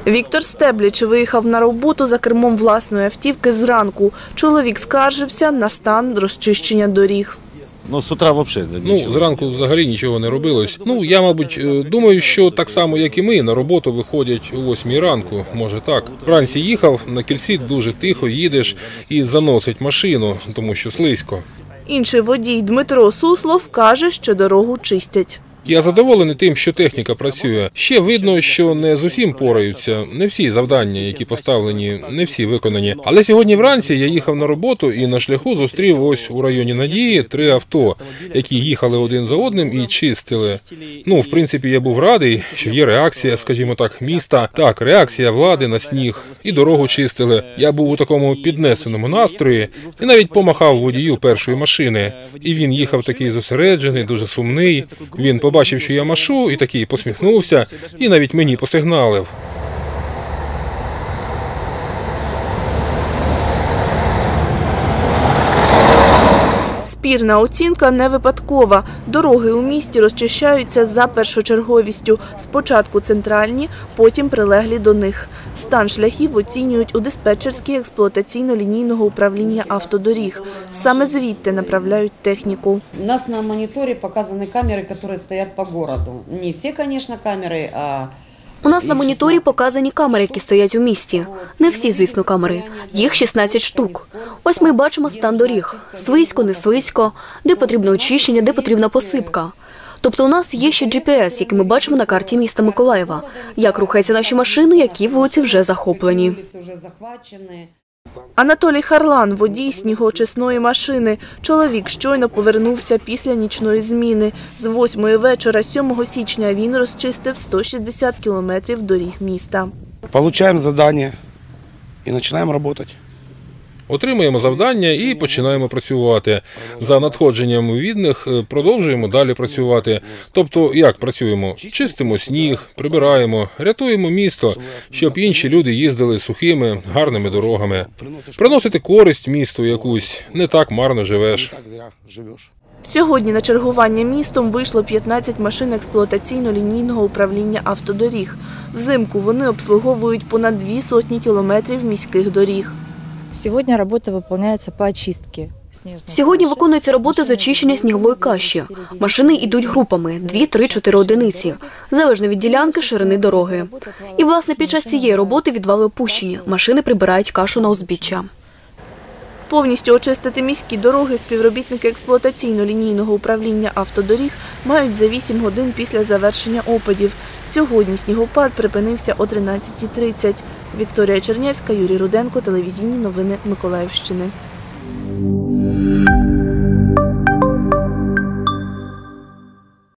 Віктор Стебліч виїхав на роботу за кермом власної автівки зранку. Чоловік скаржився на стан розчищення доріг. З утра взагалі? Зранку взагалі нічого не робилось. Я, мабуть, думаю, що так само, як і ми, на роботу виходять о 8 ранку, може так. Вранці їхав, на кільці дуже тихо їдеш і заносить машину, тому що слизько. Інший водій Дмитро Суслов каже, що дорогу чистять. Я задоволений тим, що техніка працює. Ще видно, що не з усім пораються. Не всі завдання, які поставлені, не всі виконані. Але сьогодні вранці я їхав на роботу і на шляху зустрів ось у районі Надії 3 авто, які їхали один за одним і чистили. В принципі, я був радий, що є реакція, скажімо так, міста. Так, реакція влади на сніг. І дорогу чистили. Я був у такому піднесеному настрої і навіть помахав водію першої машини. І він їхав такий зосереджений, дуже сумний. Він побачив, що я машу, і такий посміхнувся, і навіть мені посигналив. Спірна оцінка не випадкова. Дороги у місті розчищаються за першочерговістю. Спочатку центральні, потім прилеглі до них. Стан шляхів оцінюють у диспетчерській експлуатаційно-лінійного управління автодоріг. Саме звідти направляють техніку. У нас на моніторі показані камери, які стоять по місту. Не всі, звісно, камери, а... У нас на моніторі показані камери, які стоять у місті. Не всі, звісно, камери. Їх 16 штук. Ось ми бачимо стан доріг. Слизько, не слизько, де потрібно очищення, де потрібна посипка. Тобто у нас є ще GPS, який ми бачимо на карті міста Миколаєва. Як рухаються наші машини, які вулиці вже захоплені. Анатолій Харлан – водій снігоочисної машини. Чоловік щойно повернувся після нічної зміни. З 8-ї вечора 7 січня він розчистив 160 кілометрів доріг міста. Отримуємо завдання і починаємо працювати. Отримуємо завдання і починаємо працювати. За надходженням відних продовжуємо далі працювати. Тобто, як працюємо? Чистимо сніг, прибираємо, рятуємо місто, щоб інші люди їздили сухими, гарними дорогами. Приносити користь місту якусь, не так марно живеш. Сьогодні на чергування містом вийшло 15 машин експлуатаційно-лінійного управління автодоріг. Взимку вони обслуговують понад 200 кілометрів міських доріг. Сьогодні виконуються роботи з очищення снігової каші. Машини йдуть групами – 2, 3, 4 одиниці, залежно від ділянки, ширини дороги. І, власне, під час цієї роботи відвали опущені. Машини прибирають кашу на узбіччя. Повністю очистити міські дороги співробітники експлуатаційно-лінійного управління автодоріг мають за 8 годин після завершення опадів. Сьогодні снігопад припинився о 13:30. Вікторія Чернєвська, Юрій Руденко, телевізійні новини Миколаївщини.